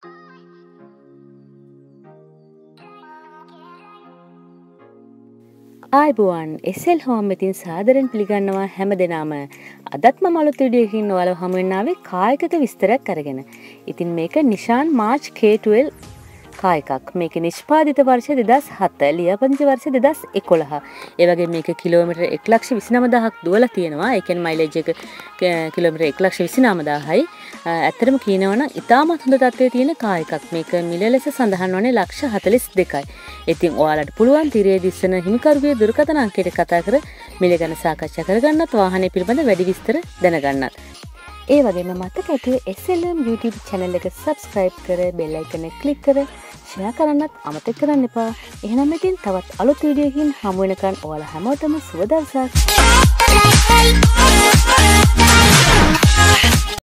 ආයිබෝවන් SL home එකෙන් සාදරයෙන් පිළිගන්නවා හැම දිනම අදත් මම අලුත් වීඩියෝ එකකින් ඔයාලව හමු වෙන්න ආවේ කාර් එකක විස්තරයක් අරගෙන. ඉතින් මේක Nissan March K12 කාර් එකක්. මේක නිෂ්පාදිත වර්ෂය 2007, ලියාපදිංචි වර්ෂය 2011. ඒ වගේම මේක කිලෝමීටර් 1,29,000ක් දුවලා තියෙනවා. ඒ කියන්නේ මයිලේජ් එක කිලෝමීටර් 1,29,000යි. ඇත්තටම කියනවා නම් ඉතාමත් හොඳ තත්ත්වයේ තියෙන කාර් එකක්. මේක මිල ලෙස සඳහන් වන්නේ 1,42,000යි. ඉතින් ඔයාලට පුළුවන් තිරේ දිස්සන හිමිකරුගේ දුරකථන අංකයට කතා කර මිල ගැන සාකච්ඡා කරගන්නත් වාහනේ පිළිබඳ වැඩි විස්තර දැනගන්නත්. ඒ වගේම මතක ඇතුව SLM YouTube channel එක subscribe කර bell icon එක click කර share කරන්නත් අමතක කරන්න එපා. එහෙනම් ඉතින් තවත් අලුත් වීඩියෝ එකකින් හමු වෙනකන් ඔයාලා හැමෝටම සුබ දවසක්.